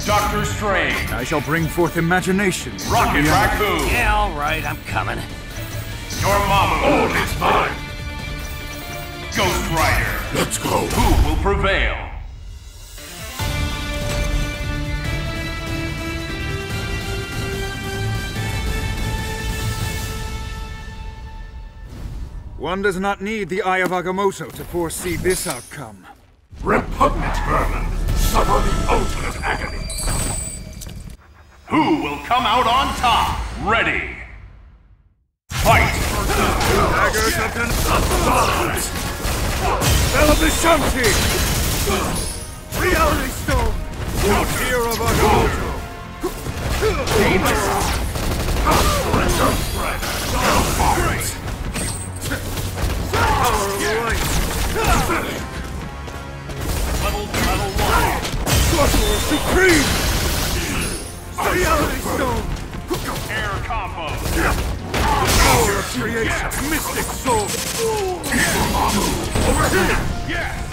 Doctor Strange. I shall bring forth imagination. Rocket Raccoon. Yeah, all right, I'm coming. Dormammu. All is mine. Ghost Rider. Let's go. Who will prevail? One does not need the Eye of Agamotto to foresee this outcome. Repugnant vermin, suffer the ultimate agony. Who will come out on top? Ready. Fight! Daggers of the Celebrishanti! Reality Stone! Tear of Agamotto! Power of light! Level 1. Sorcerer Supreme! Reality Stone! Air combo. Power of creation! Mystic Soul! Over here! Yes!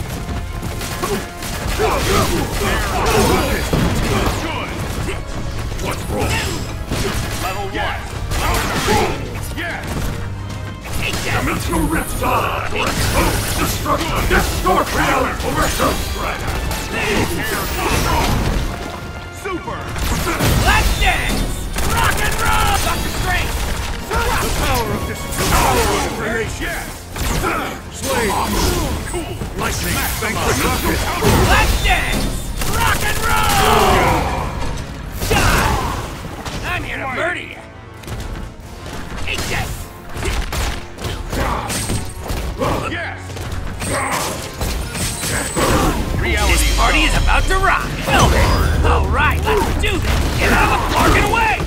Good. What's wrong? Level 1. Yes! Dimensional Riptide! Destruction! Distort reality! Over Ghost Rider! Air combo. Super! Let's dance! Rock and roll! Dr. Strange! The power of this power of creation! Yes! Slave! Cool! Lightning! Vanquish rocket! Let's dance! Rock and roll! Die! I'm here to murder you! Eat this! Yes! Reality This party is about to rock! All right, let's do this! Get out of the park and away!